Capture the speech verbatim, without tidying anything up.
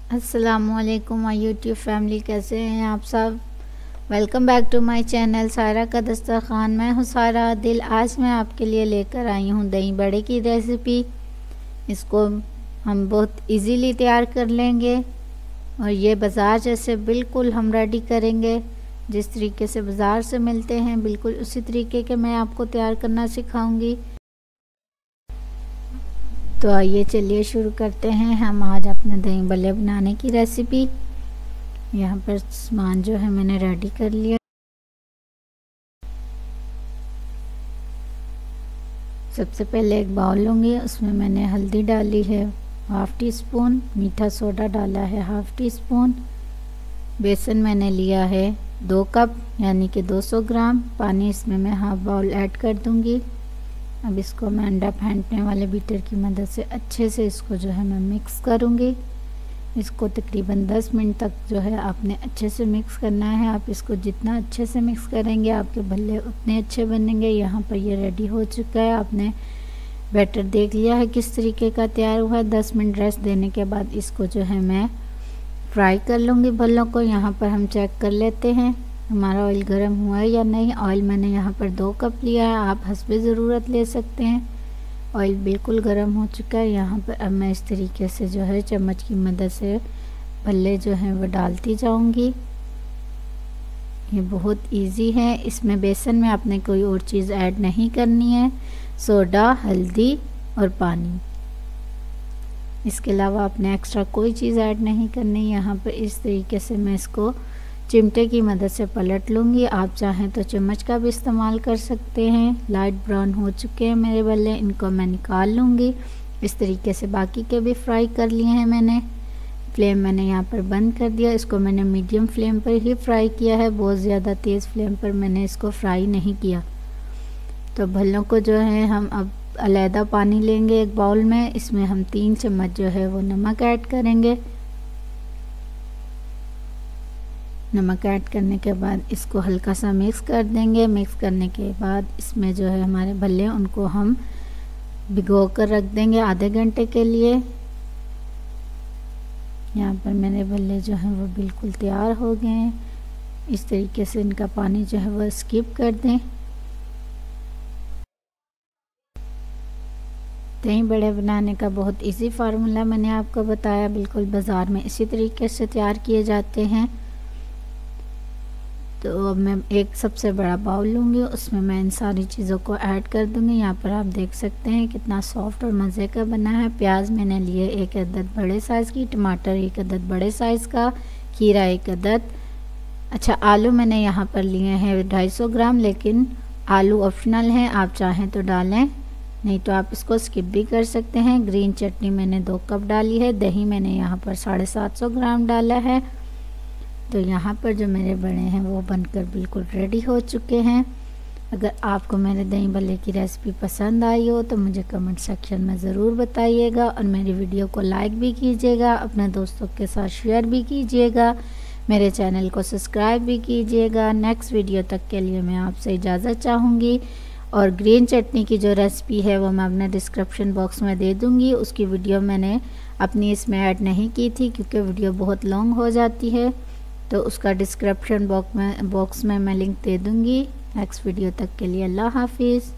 अस्सलामुअलैकुम my YouTube family, कैसे हैं आप सब। Welcome back to my channel Saira का दस्तरखान। मैं हूँ सायरा दिल। आज मैं आपके लिए लेकर आई हूँ दही बड़े की रेसिपी। इसको हम बहुत इजीली तैयार कर लेंगे और ये बाज़ार जैसे बिल्कुल हम रेडी करेंगे। जिस तरीके से बाज़ार से मिलते हैं बिल्कुल उसी तरीके के मैं आपको तैयार करना सिखाऊंगी। तो आइए चलिए शुरू करते हैं हम आज अपने दही बल्ले बनाने की रेसिपी। यहाँ पर सामान जो है मैंने रेडी कर लिया। सबसे पहले एक बाउल लूँगी, उसमें मैंने हल्दी डाली है हाफ़ टी स्पून, मीठा सोडा डाला है हाफ़ टी स्पून, बेसन मैंने लिया है दो कप यानी कि दो सौ ग्राम, पानी इसमें मैं हाफ बाउल ऐड कर दूँगी। अब इसको मैं अंडा फेंटने वाले बीटर की मदद से अच्छे से इसको जो है मैं मिक्स करूँगी। इसको तकरीबन दस मिनट तक जो है आपने अच्छे से मिक्स करना है। आप इसको जितना अच्छे से मिक्स करेंगे आपके भल्ले उतने अच्छे बनेंगे। यहाँ पर ये रेडी हो चुका है। आपने बैटर देख लिया है किस तरीके का तैयार हुआ है। दस मिनट रेस्ट देने के बाद इसको जो है मैं फ्राई कर लूँगी भल्लों को। यहाँ पर हम चेक कर लेते हैं हमारा ऑयल गर्म हुआ है या नहीं। ऑयल मैंने यहाँ पर दो कप लिया है, आप हस्बे ज़रूरत ले सकते हैं। ऑयल बिल्कुल गर्म हो चुका है। यहाँ पर अब मैं इस तरीके से जो है चम्मच की मदद से भल्ले जो हैं वो डालती जाऊँगी। ये बहुत इजी है। इसमें बेसन में आपने कोई और चीज़ ऐड नहीं करनी है, सोडा, हल्दी और पानी। इसके अलावा आपने एक्स्ट्रा कोई चीज़ ऐड नहीं करनी। यहाँ पर इस तरीके से मैं इसको चिमटे की मदद से पलट लूँगी। आप चाहें तो चम्मच का भी इस्तेमाल कर सकते हैं। लाइट ब्राउन हो चुके हैं मेरे भल्ले, इनको मैं निकाल लूँगी। इस तरीके से बाकी के भी फ्राई कर लिए हैं मैंने। फ्लेम मैंने यहाँ पर बंद कर दिया। इसको मैंने मीडियम फ्लेम पर ही फ्राई किया है, बहुत ज़्यादा तेज़ फ्लेम पर मैंने इसको फ्राई नहीं किया। तो भल्लों को जो है हम अब अलहदा पानी लेंगे एक बाउल में। इसमें हम तीन चम्मच जो है वो नमक ऐड करेंगे। नमक ऐड करने के बाद इसको हल्का सा मिक्स कर देंगे। मिक्स करने के बाद इसमें जो है हमारे भल्ले उनको हम भिगो कर रख देंगे आधे घंटे के लिए। यहाँ पर मेरे भल्ले जो हैं वो बिल्कुल तैयार हो गए हैं। इस तरीके से इनका पानी जो है वो स्किप कर दें। दही बड़े बनाने का बहुत इजी फार्मूला मैंने आपको बताया, बिल्कुल बाज़ार में इसी तरीके से तैयार किए जाते हैं। तो अब मैं एक सबसे बड़ा बाउल लूँगी, उसमें मैं इन सारी चीज़ों को ऐड कर दूँगी। यहाँ पर आप देख सकते हैं कितना सॉफ्ट और मज़े का बना है। प्याज मैंने लिए एक अदद बड़े साइज़ की, टमाटर एक अदद बड़े साइज़ का, खीरा एक अदद। अच्छा, आलू मैंने यहाँ पर लिए हैं ढाई सौ ग्राम, लेकिन आलू ऑप्शनल हैं, आप चाहें तो डालें, नहीं तो आप इसको स्किप भी कर सकते हैं। ग्रीन चटनी मैंने दो कप डाली है। दही मैंने यहाँ पर साढ़े सात सौ ग्राम डाला है। तो यहाँ पर जो मेरे बड़े हैं वो बनकर बिल्कुल रेडी हो चुके हैं। अगर आपको मेरे दही बल्ले की रेसिपी पसंद आई हो तो मुझे कमेंट सेक्शन में ज़रूर बताइएगा और मेरी वीडियो को लाइक भी कीजिएगा, अपने दोस्तों के साथ शेयर भी कीजिएगा, मेरे चैनल को सब्सक्राइब भी कीजिएगा। नेक्स्ट वीडियो तक के लिए मैं आपसे इजाज़त चाहूँगी। और ग्रीन चटनी की जो रेसिपी है वो मैं अपने डिस्क्रिप्शन बॉक्स में दे दूँगी। उसकी वीडियो मैंने अपनी इसमें ऐड नहीं की थी क्योंकि वीडियो बहुत लॉन्ग हो जाती है, तो उसका डिस्क्रिप्शन बॉक्स में बॉक्स में मैं लिंक दे दूँगी। नेक्स्ट वीडियो तक के लिए अल्लाह हाफिज़।